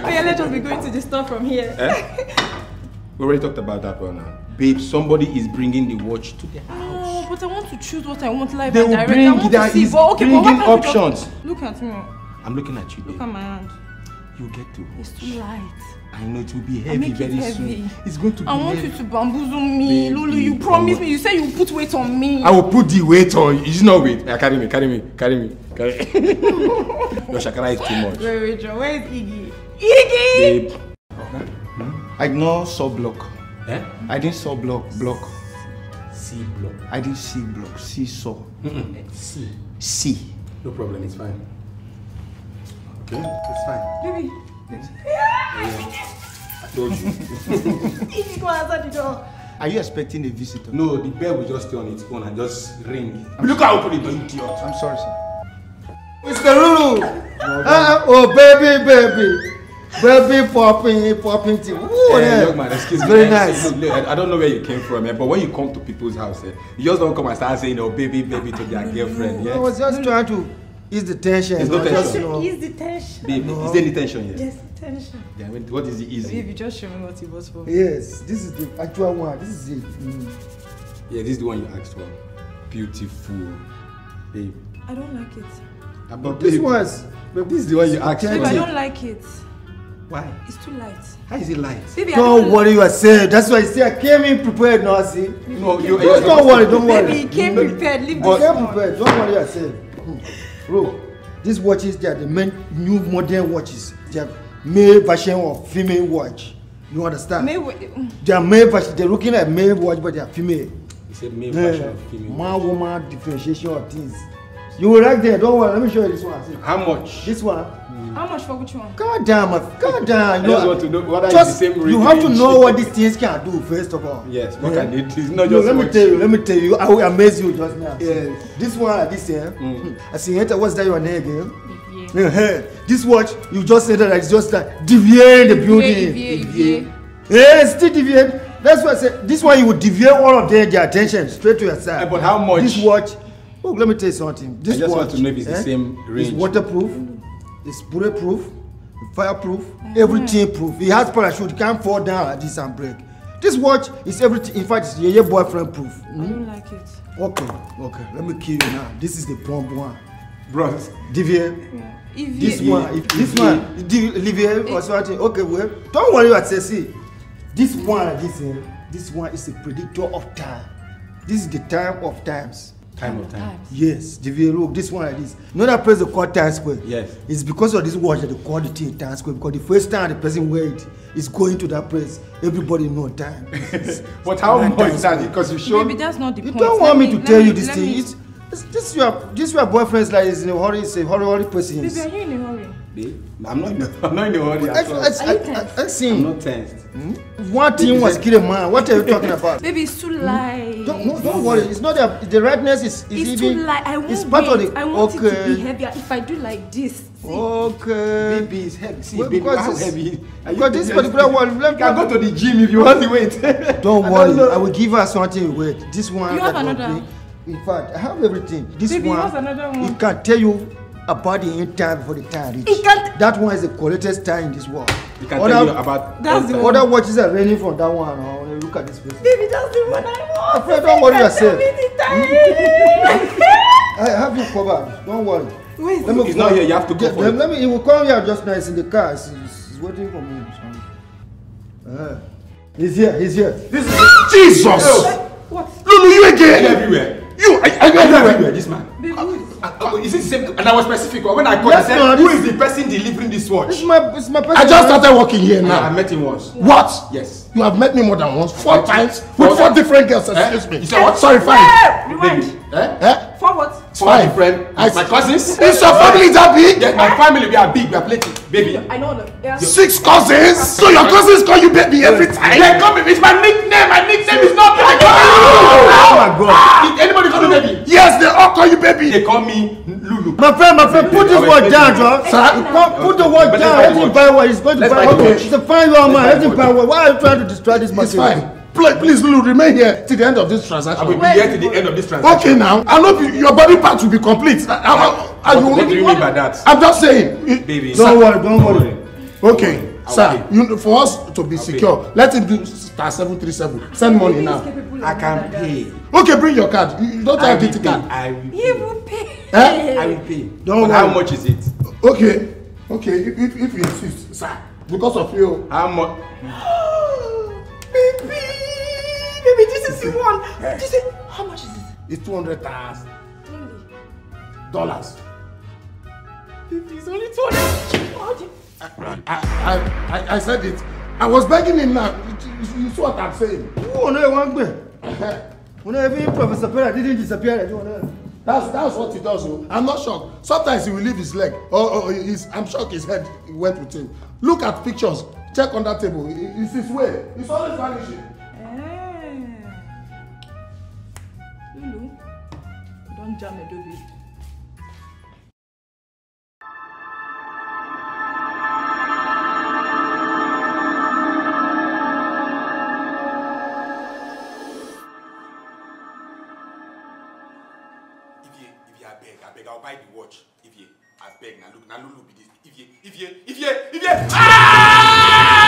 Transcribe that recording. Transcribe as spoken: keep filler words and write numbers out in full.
Oh yeah, let's just be going to the store from here. Eh? We already talked about that one now. Babe, somebody is bringing the watch to the house. Oh, but I want to choose what I want live they and will direct. bring I want that to see. is But okay, bringing but what options. Just... Look at me. I'm looking at you, babe. Look at my hand. You get to. It's too light. I know it will be I'll heavy make very it heavy. soon. It's going to be I want heavy. you to bamboozle me, baby, Lulu. You promised me. You said you put weight on me. I will put the weight on you. It's not weight. Yeah, carry me, carry me, carry me, carry me. Your shakara is too much. Wait, wait, John. Where is Iggy? Iggy! Babe. Hmm? I know saw block. Eh? I didn't saw block. Block. C block. I didn't see block. C saw. Mm-mm. C. C. No problem. It's fine. Okay, it's fine. Baby. Yeah. I told you. Iggy, go outside the door. Are you expecting a visitor? No, the bell will just stay on its own and just ring. Look how open it, you idiot. I'm sorry, sir. Mister Lulu! No, uh, oh, baby, baby. Baby popping, popping thing. Ooh, eh, young man, excuse me. Very eh, nice. Look, look, I don't know where you came from, eh, but when you come to people's house, eh, you just don't come and start saying, oh, baby, baby to their girlfriend. Yeah? I was just trying to ease the tension. There's no tension. Just, you know. Ease the tension. Baby, No. is there any tension here? Yes, tension. Yeah, what is the easy? Baby, just show me what it was for. Yes, this is the actual one. This is it. Mm. Yeah, this is the one you asked for. Beautiful. Babe. I don't like it. Uh, But this one's. Babe, this is the one you asked Baby, for. I don't like it. Why? It's too light. How is it light? Baby, I Don't don't worry yourself. That's why I say I came in prepared now, see. No, you. Just don't worry, don't worry. Baby, he came prepared. Leave I this came one. prepared. Don't worry yourself. Hmm. Bro, these watches, they are the main new modern watches. They are male version of female watch. You understand? Male, they are male version. They're looking at male watch, but they are female. You said male version of female. Man, woman, differentiation of things. You will right there. Don't worry. Let me show you this one. See. How much? This one. how much for which one? God damn, God damn. I just want to know whether just, it's the same you have to range. know what these things can do, first of all. Yes, what Yeah. can they do? It's not No, just let me watch. tell you, let me tell you, I will amaze you just now. Yes. This one, this here, Mm. I see it, what's that your name again? Yeah. Yeah. This watch, you just said that it's just like deviate the building. Deviate, deviate. Yeah, still deviate. That's why I said, this one you will deviate all of their, their attention straight to your side. Eh, but how much? This watch, oh, let me tell you something. This I just watch, want to know if it's the eh, same range. It's waterproof, it's bulletproof, fireproof, everything proof. It has parachute, you can't fall down like this and break. This watch is everything, in fact, it's your, your boyfriend proof. I Mm? don't like it. Okay, okay, let me kill you now. This is the bomb one. Bros. Deviate. Yeah. If This you, one, if this one, Deviate or something. Okay, well, don't worry what I say. See, this one, this uh, this one is a predictor of time. This is the time of times. Time of time. Yes, Deviate. Look, this one like this. You know that place they call Times Square? Yes. It's because of this watch that they call the thing Times Square, because the first time the person wear it is going to that place. Everybody know time. But how Nine much times is that? square. Because you showed. Baby, that's not the You point. don't Let want me me- to let tell me- you this let thing. me- It's, it's, this your this your boyfriend's like is in a hurry. It's a hurry, hurry person. Baby, are you in a hurry? Babe, I'm not in a, I'm not in a hurry I, at all. I, I, Are you I, tense? I, I see I'm him. not tensed. One thing was kill a man. What are you talking about? Baby, it's too light. Don't, no, don't worry. It's not that the redness is, is It's even. too light. I it's won't part wait. of the. I want okay. it to be heavier. If I do like this, see. Okay. Baby, it's heavy. See, Well, baby, because how it's- heavy? Are you because this serious? particular one, let You can go to the gym if you want to wait. Don't I worry. know. I will give her something. Wait. This one. You have that will another? be- In fact, I have everything. This Baby, one. what's another one? It can tell you about the end time before the time reach. It can't- That one is the correctest time in this world. You can Other- tell you about. That's the time. one. Other watches are raining from that one. Oh, look at this person. Baby, that's the one I want. Afraid, don't worry Baby, yourself. tell me the time. I have you covered. Don't worry. Where is Let me He's not here, you have to go Let- for let, it. let me. He will come here just now. He's in the car. He's, he's, he's waiting for me. Uh, he's here. He's here. This is Jesus. What? Lulu, you again? Everywhere. You, are, are you everywhere? This man. Baby, who is Uh, uh, is it the same? And I was specific. When I called, Yes, I said, no, who this- is the person delivering this watch? It's my. It's my. I just started working here Now I now. met him once. What? Yes. You have met me more than once, four Thank you. times, Four with four times. different girls. Eh? Excuse me. You said what? Sorry, fine. Hey, rewind. Eh? Eh? For what? For Fine. my friend, I- my cousins. Is your family that big? Yes, my family. We are big. We are plenty, baby. I know them. Yeah. Six cousins. So your cousins call you baby every time. They call me. It's my nickname. My nickname is not. They call me Oh my Lulu. God. Did anybody call me baby? Yes, they all call you baby. They call me Lulu. My friend, my friend, put this I was word down, thinking- Joe. Sir? You can't put the word But down. let's Let him buy buy one. He's going to Let's buy buy one. the watch. It's a fine young man. buy Let the him buy one. Why are you trying to destroy this It's material? fine. Please, please, Lulu, remain here till the end of this I will transaction. be here to the end of this transaction. Okay, now I know you- your body part will be complete. I, I, I, What, what do you mean by that? I'm just saying. Baby. Don't worry, don't worry. Okay. Sir, you, for us to be I'll secure, pay. Let him do star seven three seven. Send money now. I can pay. Okay, bring your card. You don't have the card. I will pay. He will pay. Eh? I will pay. Don't worry. How much is it? Okay. Okay, if, if, if you insist, sir. Because of you. How much? Baby! Baby, this is the one. This is, how much is it? It's two hundred thousand dollars. Baby, it's only two hundred. I, I, I, I said it. I was begging him now. You see what I'm saying? Oh, no, one way. When even Professor Pera didn't disappear, that's that's what he does. Oh. I'm not shocked. Sometimes he will leave his leg, or, or his, I'm shocked his head went with him. Look at pictures. Check on that table. It's his way. It's always vanishing. Eh. Lulu, don't jam it, baby. I'll buy the watch. If you, I beg now. Look, now Lulu be this. If you, if you, if you, if you. Ah!